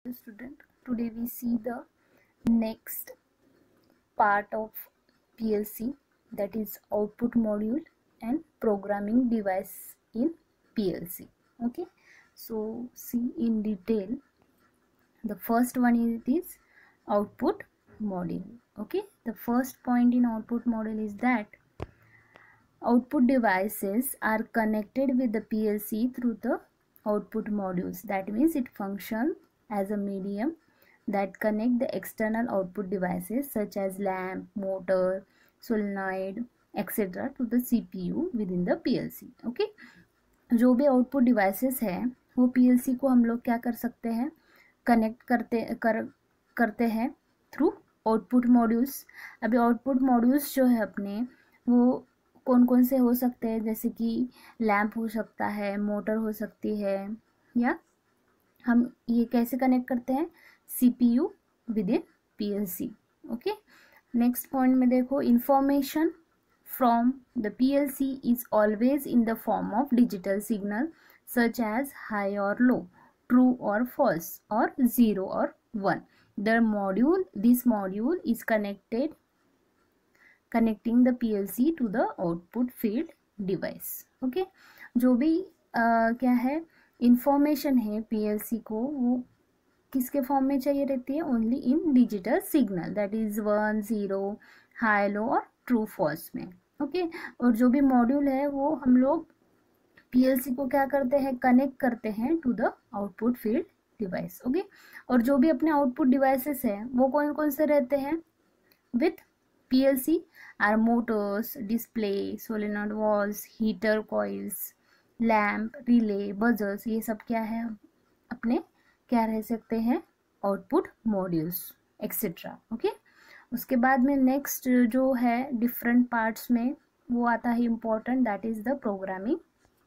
Student, today we see the next part of PLC, that is output module and programming device in PLC. Okay, so see in detail. The first one is output module. Okay, the first point in output module is that output devices are connected with the PLC through the output modules. That means it functions as a medium that connect the external output devices such as lamp, motor, solenoid, etc. to the CPU within the PLC. Okay, जो भी output devices है वो PLC को हम लोग क्या कर सकते हैं, कनेक्ट करते हैं थ्रू आउटपुट मॉड्यूल्स. अभी आउटपुट मॉड्यूल्स जो है अपने वो कौन कौन से हो सकते हैं, जैसे कि लैंप हो सकता है, मोटर हो सकती है, या हम ये कैसे कनेक्ट करते हैं, CPU with in PLC. Okay, next point में देखो, information from the PLC is always in the form of digital signal such as high or low, true or false, or 0 or 1. This module is connecting the PLC to the output field device. Okay, जो भी क्या है information है PLC को, वो किसके form में चाहिए रहती है, only in digital signal, that is 1, 0, high, low और ट्रू फॉल्स में. ओके, और जो भी मॉड्यूल है वो हम लोग PLC को क्या करते हैं, कनेक्ट करते हैं to the output field device. Okay, और जो भी अपने आउटपुट डिवाइसेस हैं वो कौन कौन से रहते हैं with PLC are motors, display, solenoid valves, heater coils, lamp, relay, buzzers, ये सब क्या है अपने क्या रह सकते हैं, आउटपुट मॉड्यूल्स एक्सेट्रा. ओके, उसके बाद में नेक्स्ट जो है डिफरेंट पार्ट्स में वो आता है important, that is the programming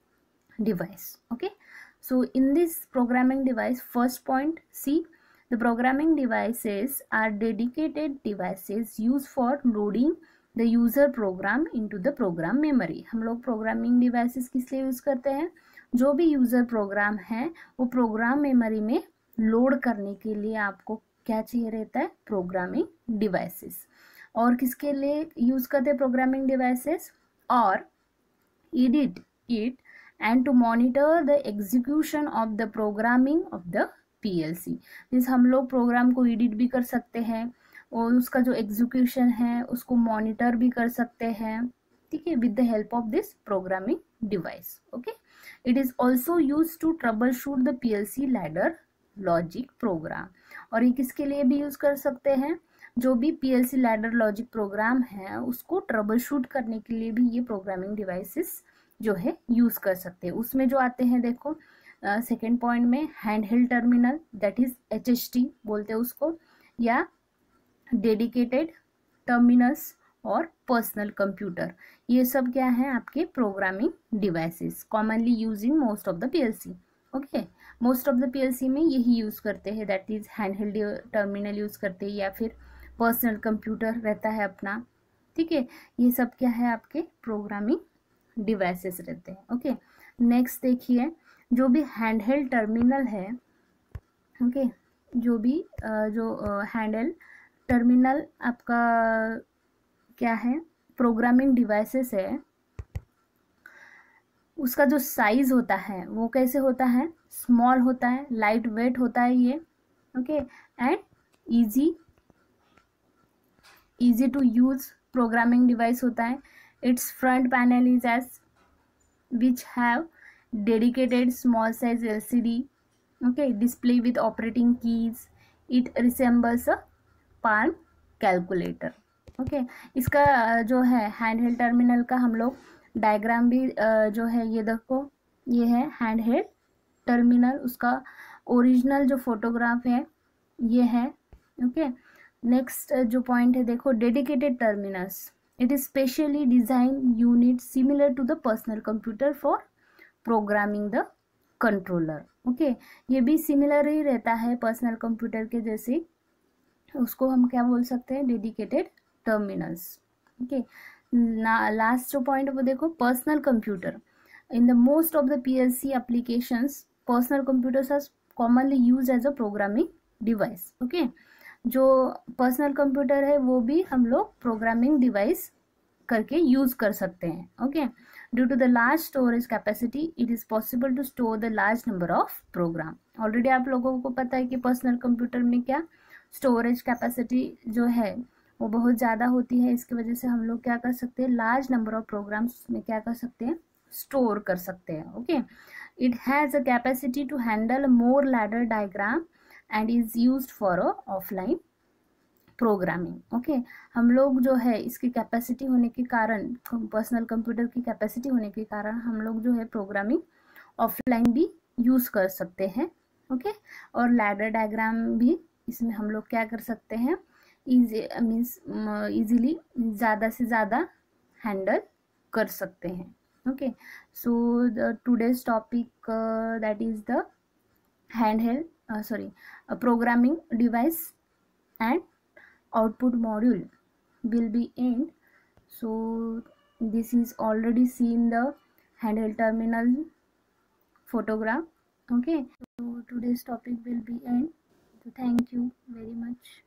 device. Okay, so in this programming device, first point, see the programming devices are dedicated devices use for loading the user program into the program memory. हम लोग programming devices किस लिए use करते हैं, जो भी user program है वो प्रोग्राम मेमोरी में लोड करने के लिए आपको क्या चाहिए रहता है, प्रोग्रामिंग डिवाइसेस. और किसके लिए यूज करते हैं प्रोग्रामिंग डिवाइसेस, और edit it and to monitor the execution of the programming of the PLC. Means हम लोग प्रोग्राम को एडिट भी कर सकते हैं और उसका जो एग्जीक्यूशन है उसको मॉनिटर भी कर सकते हैं, ठीक है, with the help of this programming device. Okay, it is also use to troubleshoot the PLC ladder logic program. और ये किसके लिए भी यूज कर सकते हैं, जो भी PLC लैडर लॉजिक प्रोग्राम है उसको ट्रबल शूट करने के लिए भी ये प्रोग्रामिंग डिवाइसेस जो है यूज कर सकते हैं. उसमें जो आते हैं देखो सेकेंड पॉइंट में, hand held terminal, that is HHT बोलते हैं उसको, या डेडिकेटेड टर्मिनल्स और पर्सनल कंप्यूटर. ये सब क्या है आपके programming devices, commonly use in most of the PLC. Okay, most of the PLC में यही यूज करते हैं, that is hand held terminal use करते हैं, या फिर पर्सनल कंप्यूटर रहता है अपना, ठीक है. ये सब क्या है आपके प्रोग्रामिंग डिवाइसेस रहते हैं. ओके, नेक्स्ट देखिए, जो भी हैंड हेल्ड टर्मिनल है, ओके, जो भी हैंड हेल्ड टर्मिनल आपका क्या है प्रोग्रामिंग डिवाइसेस है, उसका जो साइज होता है वो कैसे होता है, स्मॉल होता है, लाइट वेट होता है ये. Okay, and easy to use programming device होता है. Its front panel is as which have dedicated small size LCD, okay, display with operating keys. It resembles a palm calculator. Okay, इसका जो है hand held terminal का हम लोग diagram भी जो है ये देखो, ये है हैंड हेल्ड टर्मिनल, उसका ओरिजिनल जो फोटोग्राफ है ये है. ओके, नेक्स्ट जो पॉइंट है देखो, dedicated terminals, it is specially design unit similar to the personal computer for programming the controller. Okay, ये भी सिमिलर ही रहता है पर्सनल कंप्यूटर के जैसे, उसको हम क्या बोल सकते हैं, डेडिकेटेड टर्मिनल्स. ओके, लास्ट जो पॉइंट है वो देखो, personal computer. In the most of the PLC applications, personal computers are commonly used as a programming device. Okay, जो पर्सनल कंप्यूटर है वो भी हम लोग प्रोग्रामिंग डिवाइस करके यूज कर सकते हैं। Okay, due to the large storage capacity it is possible to store the large number of program. Already आप लोगों को पता है कि पर्सनल कंप्यूटर में क्या स्टोरेज कैपेसिटी जो है वो बहुत ज़्यादा होती है, इसकी वजह से हम लोग क्या कर सकते हैं, लार्ज नंबर ऑफ प्रोग्राम्स में क्या कर सकते हैं, स्टोर कर सकते हैं। Okay, it has a capacity to handle more ladder diagram and is used for a offline programming. Okay, हम लोग जो है इसकी कैपेसिटी होने के कारण, पर्सनल कंप्यूटर की कैपेसिटी होने के कारण हम लोग जो है प्रोग्रामिंग ऑफलाइन भी यूज़ कर सकते हैं। ओके, और लैडर डायग्राम भी इसमें हम लोग क्या कर सकते हैं, मीन्स इजीली ज़्यादा से ज़्यादा हैंडल कर सकते हैं। Okay, so the today's topic that is the programming device and output module will be end. So this is already seen the handheld terminal photograph. Okay, so today's topic will be end. So thank you very much.